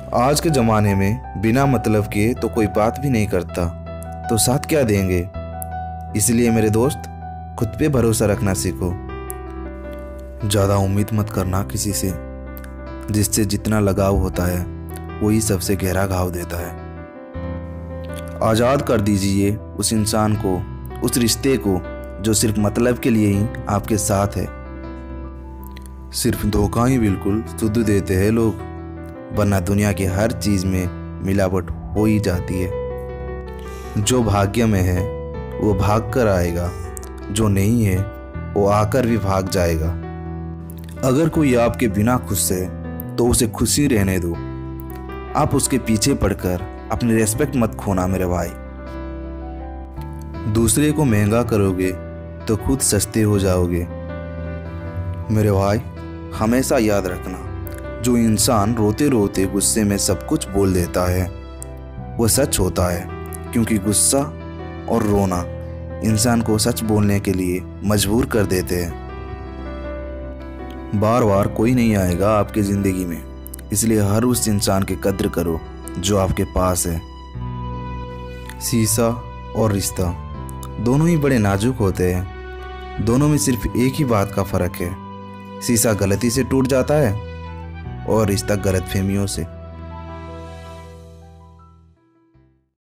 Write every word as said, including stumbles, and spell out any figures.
आज के ज़माने में बिना मतलब के तो कोई बात भी नहीं करता, तो साथ क्या देंगे। इसलिए मेरे दोस्त, खुद पे भरोसा रखना सीखो। ज़्यादा उम्मीद मत करना किसी से, जिससे जितना लगाव होता है वही सबसे गहरा घाव देता है। आज़ाद कर दीजिए उस इंसान को, उस रिश्ते को जो सिर्फ मतलब के लिए ही आपके साथ है। सिर्फ धोखा ही बिल्कुल शुद्ध देते हैं लोग, वरना दुनिया की हर चीज़ में मिलावट हो ही जाती है। जो भाग्य में है वो भाग कर आएगा, जो नहीं है वो आकर भी भाग जाएगा। अगर कोई आपके बिना खुश है तो उसे खुशी रहने दो। आप उसके पीछे पड़कर अपनी रेस्पेक्ट मत खोना मेरे भाई। दूसरे को महंगा करोगे तो खुद सस्ते हो जाओगे। मेरे भाई, हमेशा याद रखना, जो इंसान रोते रोते गुस्से में सब कुछ बोल देता है वो सच होता है, क्योंकि गुस्सा और रोना इंसान को सच बोलने के लिए मजबूर कर देते हैं। बार बार कोई नहीं आएगा आपकी ज़िंदगी में, इसलिए हर उस इंसान की कद्र करो जो आपके पास है। शीशा और रिश्ता दोनों ही बड़े नाजुक होते हैं। दोनों में सिर्फ एक ही बात का फ़र्क है, शीशा गलती से टूट जाता है और रिश्ता गलतफहमियों से।